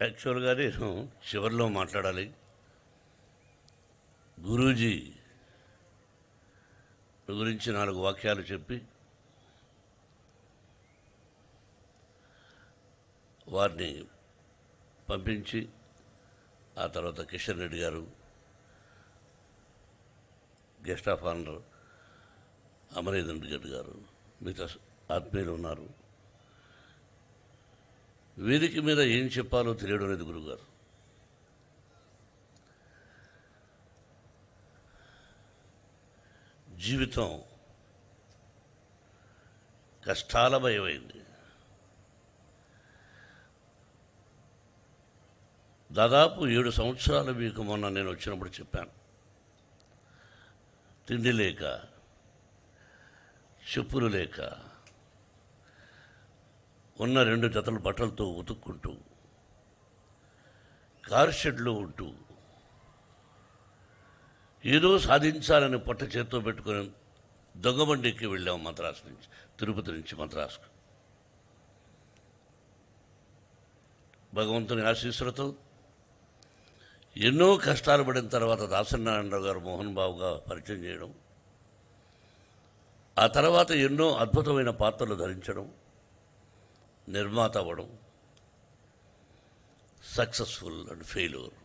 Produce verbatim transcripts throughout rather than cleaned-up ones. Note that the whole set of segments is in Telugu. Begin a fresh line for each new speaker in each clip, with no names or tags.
యాక్చువల్గా నేను చివరిలో మాట్లాడాలి. గురూజీ గురించి నాలుగు వాక్యాలు చెప్పి వారిని పంపించి ఆ తర్వాత కిషన్ రెడ్డి గారు guest of honour Amarendra Reddy గారు మిగతా ఆత్మీయులు ఉన్నారు. వేదిక మీద ఏం చెప్పాలో తెలియడం లేదు గురువుగారు. జీవితం కష్టాలమయమైంది. దాదాపు ఏడు సంవత్సరాలు మీకు మొన్న నేను వచ్చినప్పుడు చెప్పాను. తిండి లేక, చెప్పులు లేక, ఉన్న రెండు జతల బట్టలతో ఉతుక్కుంటూ, కారు షెడ్లో ఉంటూ, ఏదో సాధించాలని పొట్ట చేత్తో పెట్టుకొని దొంగబండి ఎక్కి వెళ్ళాము మద్రాసు నుంచి, తిరుపతి నుంచి మద్రాసుకు. భగవంతుని ఆశీస్సులతో ఎన్నో కష్టాలు పడిన తర్వాత దాసనారాయణరావు గారు మోహన్ బాబుగా పరిచయం చేయడం, ఆ తర్వాత ఎన్నో అద్భుతమైన పాత్రలు ధరించడం, నిర్మాత అవ్వడం, సక్సెస్ఫుల్ అండ్ ఫెయిల్యూర్.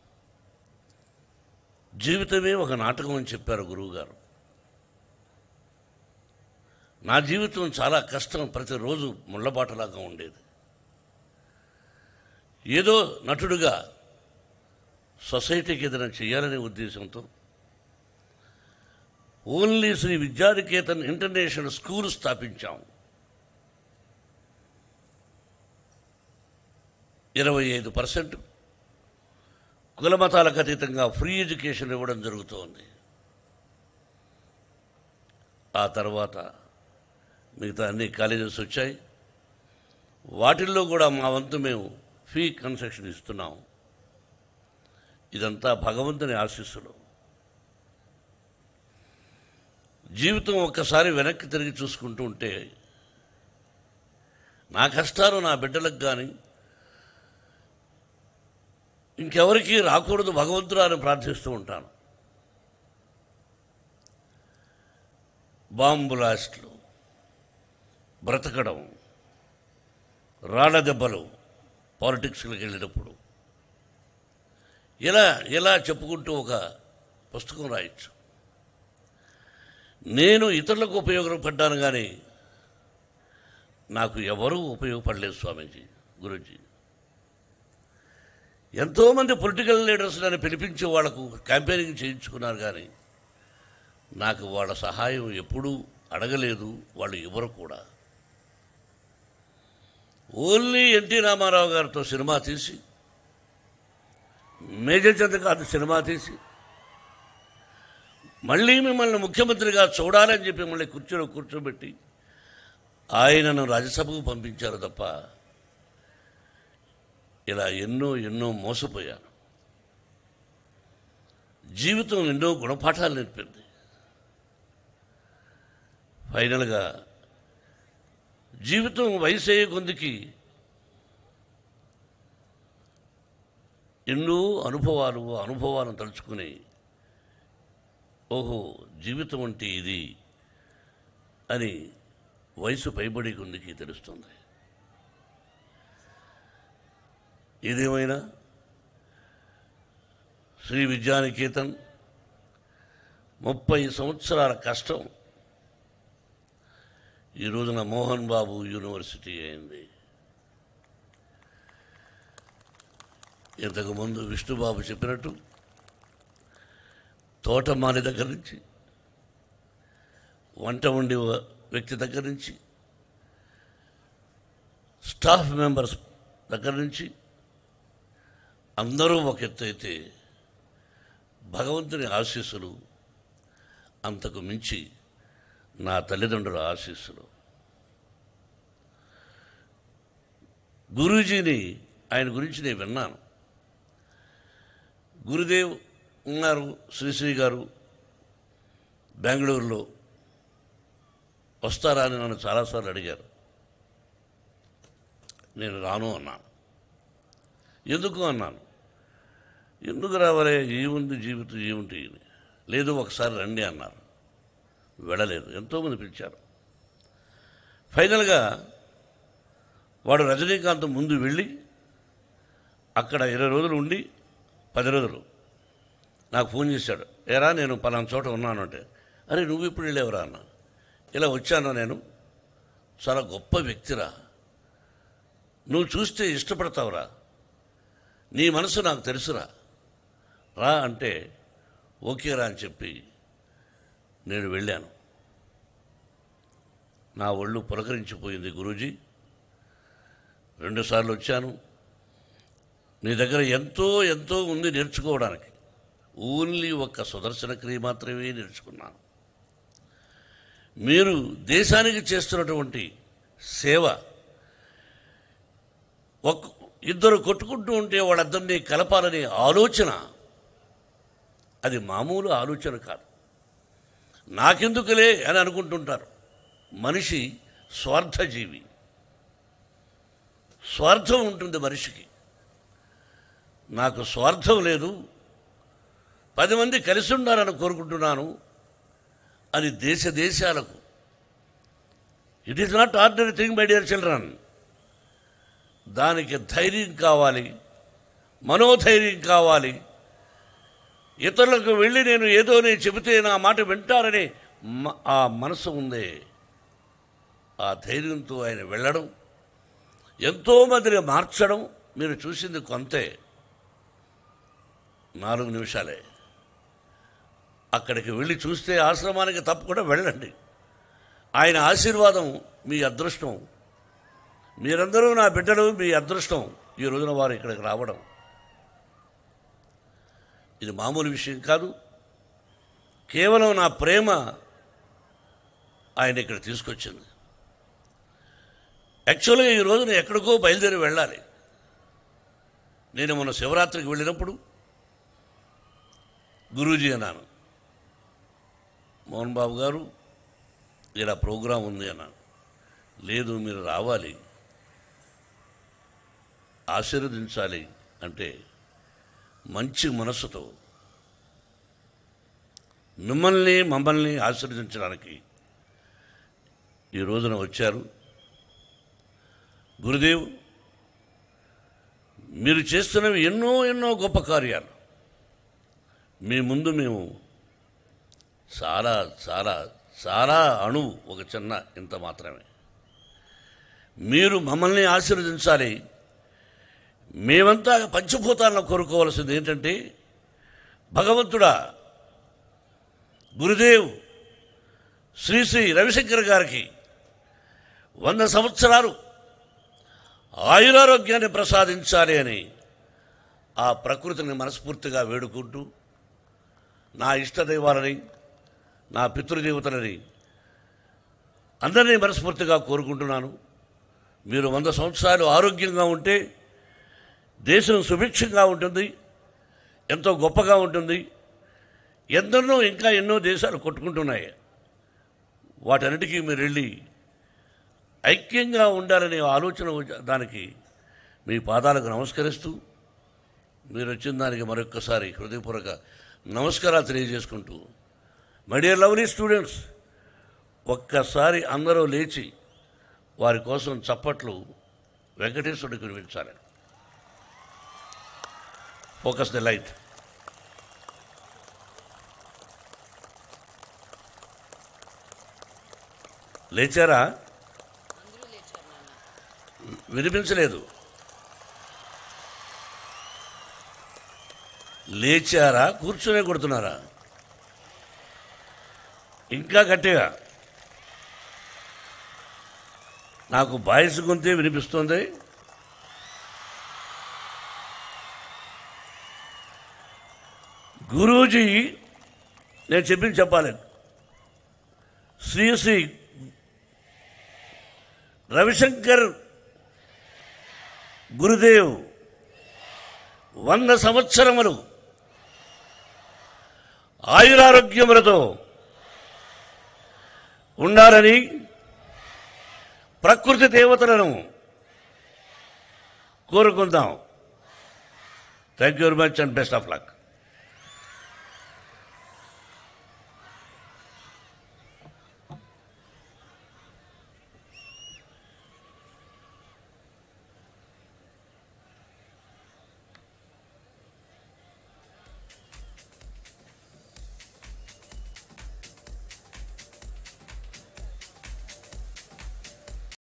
జీవితమే ఒక నాటకం అని చెప్పారు గురువుగారు. నా జీవితం చాలా కష్టం, ప్రతిరోజు ముళ్ళబాటలాగా ఉండేది. ఏదో నటుడుగా సొసైటీకి ఏదైనా చేయాలనే ఉద్దేశంతో only Sri Vidyanikethan international school స్థాపించాం. ఇరవై ఐదు పర్సెంట్ కులమతాలకు అతీతంగా ఫ్రీ ఎడ్యుకేషన్ ఇవ్వడం జరుగుతోంది. ఆ తర్వాత మిగతా అన్ని కాలేజెస్ వచ్చాయి. వాటిల్లో కూడా మా వంతు మేము ఫీ కన్సెషన్ ఇస్తున్నాం. ఇదంతా భగవంతుని ఆశీస్సులు. జీవితం ఒక్కసారి వెనక్కి తిరిగి చూసుకుంటూ ఉంటే నా కష్టాలు నా బిడ్డలకు కానీ ఇంకెవరికీ రాకూడదు భగవంతుడా అని ప్రార్థిస్తూ ఉంటాను. బాంబు బ్లాస్ట్లు, బ్రతకడం, రాళ్ళ దెబ్బలు, పాలిటిక్స్కి వెళ్ళినప్పుడు ఇలా ఇలా చెప్పుకుంటూ ఒక పుస్తకం రాయొచ్చు. నేను ఇతరులకు ఉపయోగపడ్డాను కానీ నాకు ఎవరూ ఉపయోగపడలేదు స్వామీజీ, గురూజీ. ఎంతోమంది పొలిటికల్ లీడర్స్ నన్ను పిలిపించి వాళ్లకు క్యాంపెయినింగ్ చేయించుకున్నారు కానీ నాకు వాళ్ళ సహాయం ఎప్పుడూ అడగలేదు, వాళ్ళు ఎవరు కూడా. ఓన్లీ ఎన్టీ రామారావు గారితో సినిమా తీసి, మేజర్ చంద్రకాంత్ సినిమా తీసి, మళ్ళీ మిమ్మల్ని ముఖ్యమంత్రిగా చూడాలని చెప్పి మళ్ళీ కూర్చొని కూర్చోబెట్టి ఆయనను రాజ్యసభకు పంపించారు తప్ప ఇలా ఎన్నో ఎన్నో మోసపోయాను. జీవితం ఎన్నో గుణపాఠాలు నేర్పింది. ఫైనల్గా జీవితం వయసు అయ్యే కొద్దికి ఎన్నో అనుభవాలు అనుభవాలను తలుచుకుని ఓహో జీవితం అంటే ఇది అని వయసు పైబడి కొద్దికి తెలుస్తుంది. ఏదేమైనా శ్రీ విద్యానికేతన్ ముప్పై సంవత్సరాల కష్టం ఈ రోజున మోహన్ బాబు యూనివర్సిటీ అయింది. ఇంతకుముందు విష్ణుబాబు చెప్పినట్టు తోటమాలి దగ్గర నుంచి, వంట వండి వ్యక్తి దగ్గర నుంచి, స్టాఫ్ మెంబర్స్ దగ్గర నుంచి అందరూ ఒక ఎత్తు అయితే భగవంతుని ఆశీస్సులు, అంతకు మించి నా తల్లిదండ్రుల ఆశీస్సులు. గురూజీని ఆయన గురించి నేను విన్నాను. గురుదేవ్ ఉన్నారు, శ్రీశ్రీ గారు బెంగళూరులో వస్తారా అని నన్ను చాలాసార్లు అడిగారు. నేను రాను అన్నాను. ఎందుకు అన్నాను. ఎందుకు రావాలే, ఏముంది జీవితం, ఏముంటి, లేదు ఒకసారి రండి అన్నారు. వెళ్ళలేదు. ఎంతోమంది పిలిచారు. ఫైనల్గా వాడు రజనీకాంత్ ముందు వెళ్ళి అక్కడ ఇరవై రోజులు ఉండి పది రోజులు నాకు ఫోన్ చేశాడు. ఏరా నేను పలానా చోట ఉన్నాను అంటే, అరే నువ్వు ఇప్పుడు వెళ్ళేవరా అన్న. ఇలా వచ్చాను నేను, చాలా గొప్ప వ్యక్తిరా, నువ్వు చూస్తే ఇష్టపడతావురా, నీ మనసు నాకు తెలుసురా, రా అంటే ఓకేరా అని చెప్పి నేను వెళ్ళాను. నా ఒళ్ళు పులకరించిపోయింది. గురూజీ, రెండుసార్లు వచ్చాను, నీ దగ్గర ఎంతో ఎంతో ఉంది నేర్చుకోవడానికి, ఓన్లీ ఒక్క సుదర్శన క్రియ మాత్రమే నేర్చుకున్నాను. మీరు దేశానికి చేస్తున్నటువంటి సేవ, ఒక ఇద్దరు కొట్టుకుంటూ ఉంటే వాళ్ళిద్దరినీ కలపాలనే ఆలోచన, అది మామూలు ఆలోచన కాదు. నాకెందుకులే అని అనుకుంటుంటారు. మనిషి స్వార్థజీవి, స్వార్థం ఉంటుంది మనిషికి. నాకు స్వార్థం లేదు, పది మంది కలిసి ఉండాలని కోరుకుంటున్నాను అని దేశ దేశాలకు. It is not ordinary thing my dear children. దానికి ధైర్యం కావాలి, మనోధైర్యం కావాలి. ఇతరులకు వెళ్ళి నేను ఏదో నేను చెబితే నా మాట వింటారని ఆ మనసు ఉందే, ఆ ధైర్యంతో ఆయన వెళ్ళడం, ఎంతోమందిని మార్చడం. మీరు చూసింది కొంతే, నాలుగు నిమిషాలే. అక్కడికి వెళ్ళి చూస్తే ఆశ్రమానికి తప్పకుండా వెళ్ళండి. ఆయన ఆశీర్వాదం మీ అదృష్టం. మీరందరూ నా బిడ్డలు, మీ అదృష్టం ఈ రోజున వారు ఇక్కడికి రావడం. ఇది మామూలు విషయం కాదు. కేవలం నా ప్రేమ ఆయన ఇక్కడ తీసుకొచ్చింది. యాక్చువల్గా ఈ రోజున ఎక్కడికో బయలుదేరి వెళ్ళాలి. నేను మొన్న శివరాత్రికి వెళ్ళినప్పుడు గురూజీ అన్నాను, మోహన్ బాబు గారు ఇలా ప్రోగ్రాం ఉంది అన్నాను. లేదు మీరు రావాలి, ఆశీర్వదించాలి అంటే మంచి మనసుతో మిమ్మల్ని మమ్మల్ని ఆశీర్వదించడానికి ఈ రోజున వచ్చారు. గురుదేవ్, మీరు చేస్తున్నవి ఎన్నో ఎన్నో గొప్ప కార్యాలు. మీ ముందు మేము చాలా చాలా చాలా అణువు, ఒక చిన్న ఇంత మాత్రమే. మీరు మమ్మల్ని ఆశీర్వదించాలి. మేమంతా పంచభూతాలను కోరుకోవాల్సింది ఏంటంటే, భగవంతుడా, గురుదేవ్ శ్రీ శ్రీ రవిశంకర్ గారికి వంద సంవత్సరాలు ఆయురారోగ్యాన్ని ప్రసాదించాలి అని ఆ ప్రకృతిని మనస్ఫూర్తిగా వేడుకుంటూ, నా ఇష్టదైవాలని, నా పితృదేవతలని అందరినీ మనస్ఫూర్తిగా కోరుకుంటున్నాను. మీరు వంద సంవత్సరాలు ఆరోగ్యంగా ఉంటే దేశం సుభిక్షంగా ఉంటుంది, ఎంతో గొప్పగా ఉంటుంది. ఎందరినో ఇంకా ఎన్నో దేశాలు కొట్టుకుంటున్నాయి. వాటన్నిటికీ మీరు వెళ్ళి ఐక్యంగా ఉండాలనే ఆలోచన దానికి మీ పాదాలకు నమస్కరిస్తూ, మీరు వచ్చిన దానికి మరొక్కసారి హృదయపూర్వక నమస్కారాలు తెలియజేసుకుంటూ, మై డియర్ లవ్లీ స్టూడెంట్స్, ఒక్కసారి అందరూ లేచి వారి కోసం చప్పట్లు వెంకటేశ్వరుడికి వినిపించాలి. Focus the light. లేచారా? వినిపించలేదు. లేచారా? కూర్చునే కొడుతున్నారా? ఇంకా గట్టిగా. నాకు బాయ్స్ గొంతే వినిపిస్తుంది. గురూజీ నేను చెప్పింది చెప్పాలి. శ్రీ శ్రీ రవిశంకర్ గురుదేవ్ వంద సంవత్సరములు ఆయురారోగ్యములతో ఉండాలని ప్రకృతి దేవతలను కోరుకుందాం. Thank you very much and best of luck.